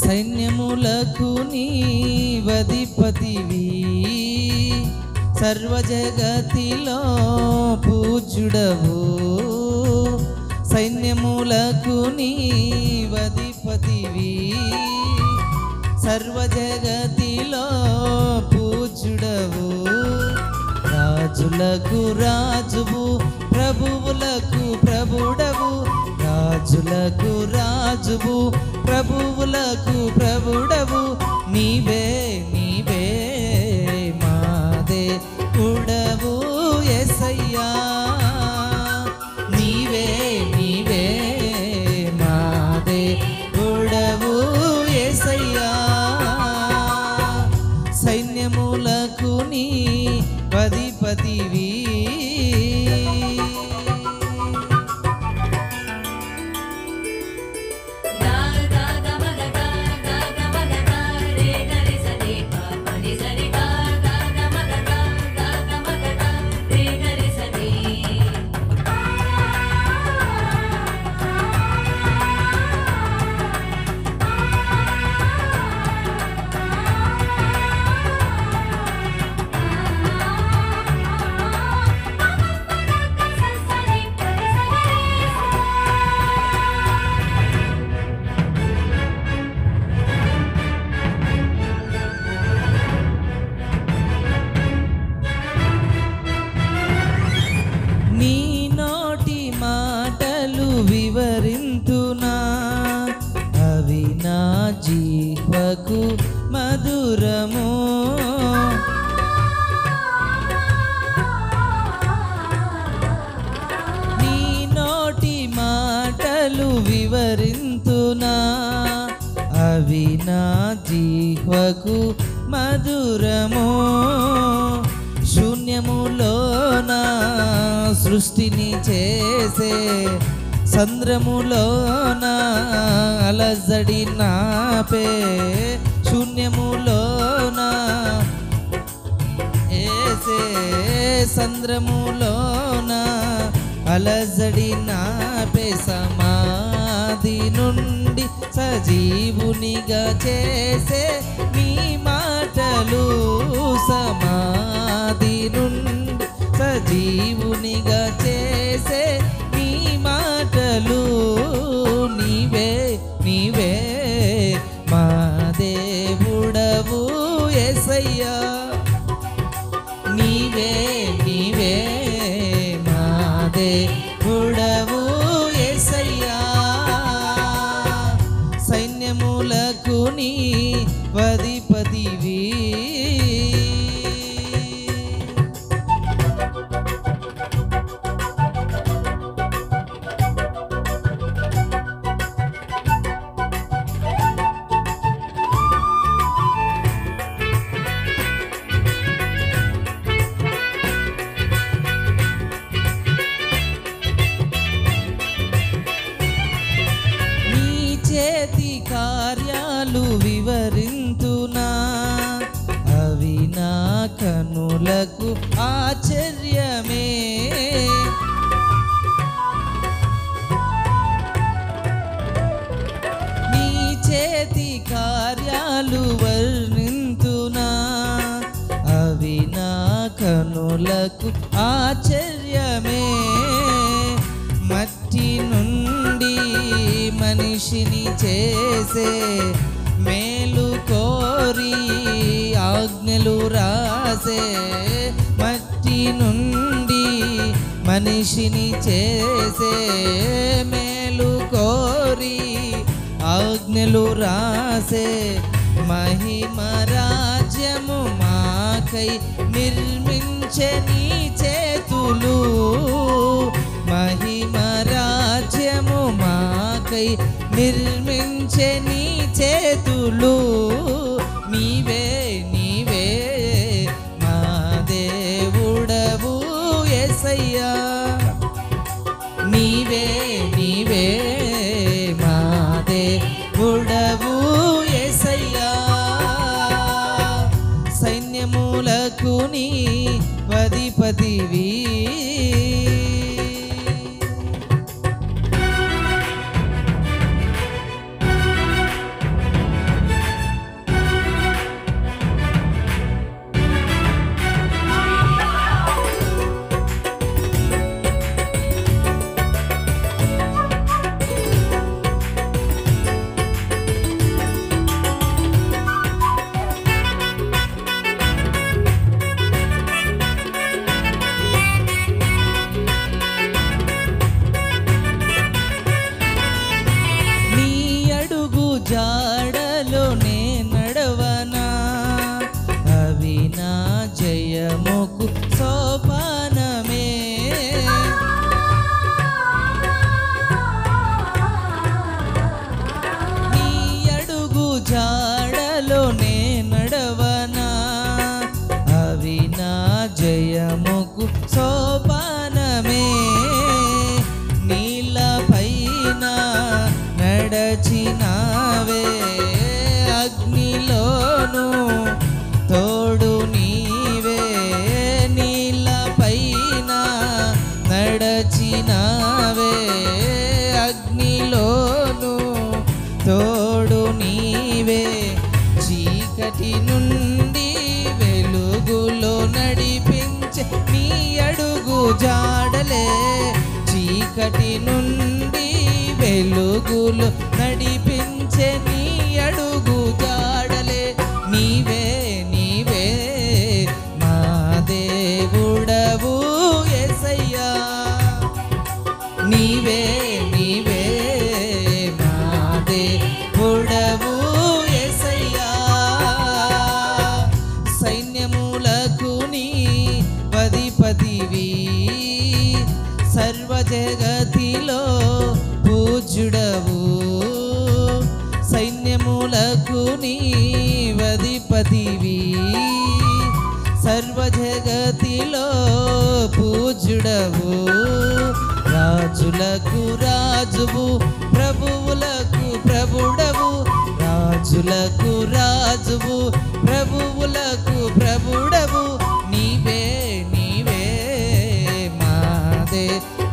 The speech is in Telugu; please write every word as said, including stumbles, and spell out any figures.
సైన్యములకు నీవధిపతివి సర్వజగతిలో పూజ్యుడవు సైన్యములకు నీవధిపతివి సర్వజగతిలో పూజ్యుడవు రాజులకు రాజువు ప్రభువులకు ప్రభుడవు రాజులకు రాజువు ప్రభువులకు ప్రభుడవు నీవే నీవే మాదే ఉడవు యేసయ్యా నీవే నీవే మాదే ఉడవు యేసయ్యా సైన్యములకు నీ అధిపతివి వివరింతునా అవి నా జీవకు మధురము నీ నోటి మాటలు వివరింతునా అవి నా జీవకు మధురము శూన్యములోన సృష్టిని చేసే సంద్రములోన అలజడి నాపే శూన్యములోన ఏసే సంద్రములోన అలజడి నాపే సమాధి నుండి సజీవునిగా చేసే నీ మాటలు సమాధి నుండి సజీవునిగా చేసే మాటలు నీవే నీవే మా దేవుడవు యేసయ్యా నీవే నీవే మా దేవుడవు యేసయ్యా సైన్యములకు నీ అధిపతివి చేతి కార్యాలు వివరింతునా అవి నా కనులకు ఆశ్చర్యమే నీ చేతి కార్యాలు వర్ణింతునా అవి నా కనులకు ఆశ్చర్యమే మట్టి నుండి మనిషిని చేసే మేలు కోరి ఆజ్ఞలు రాసే మట్టి నుండి మనిషిని చేసే మేలు కోరి ఆజ్ఞలు రాసే మహిమ రాజ్యము మాకై నిర్మించే నీ చేతులు మహిమ రాజ్యము మాకై నిర్మించే నీ చేతులు నీవే నీవే మా దేవుడవు యేసయ్యా నీవే నీవే మా దేవుడవు యేసయ్యా సైన్యములకు నీ అధిపతివి నడచినావే అగ్నిలోను తోడు నీవే చీకటి నుండి వెలుగులో నడిపించే నీ అడుగు జాడలే చీకటి నుండి వెలుగులో నడిపించే నీ అడుగు జాడలే నీవే నీవే మా దేవుడవు యేసయ్యా నీవే నీవే మా దేవుడవు యేసయ్యా సైన్యములకు నీ అధిపతివి సర్వ జగతిలో పూజ్యుడవు సైన్యములకు నీ అధిపతివి సర్వ జగతిలో పూజ్యుడవు రాజులకు రాజువు ప్రభువులకు ప్రభుడవు రాజులకు రాజువు ప్రభువులకు ప్రభుడవు నీవే నీవే మా దేవ